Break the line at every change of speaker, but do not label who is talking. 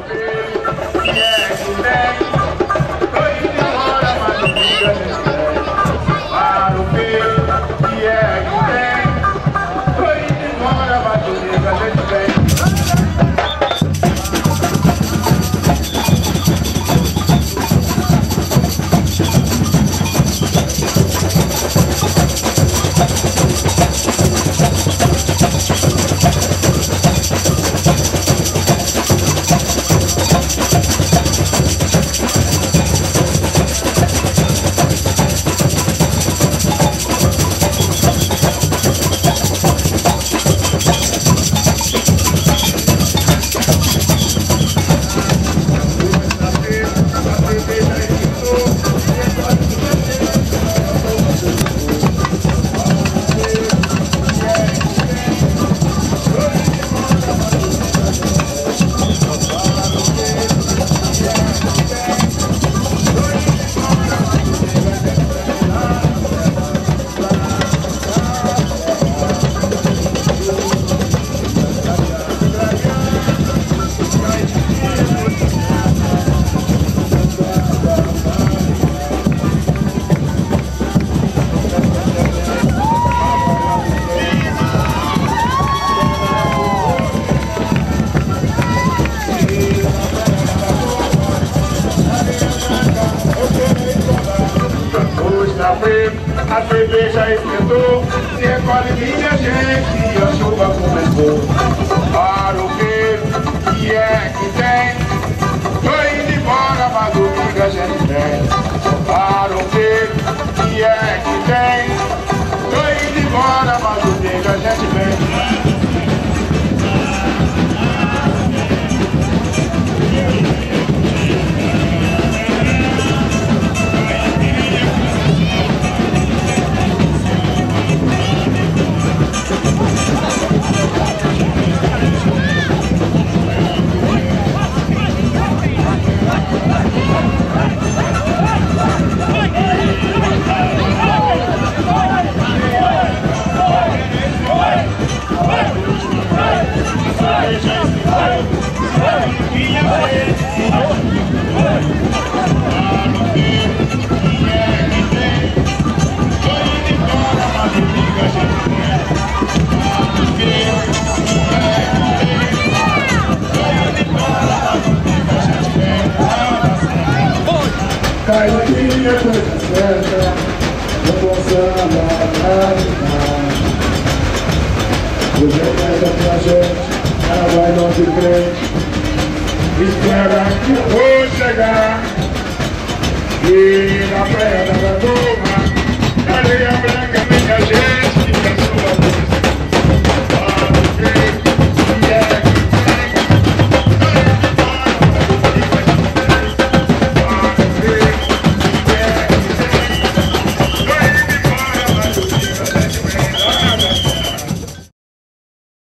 A cerveja esquentou, recolhe minha gente e a chuva começou. Para o que é que tem? Tô indo embora, mas domingo a gente vem. Para o que é que tem? Tô indo embora, mas domingo a gente vem.
Cai daqui a coisa certa, no bom samba pra animar. Hoje é festa pra gente, ela vai não de frente. Espera que eu vou chegar e na praia da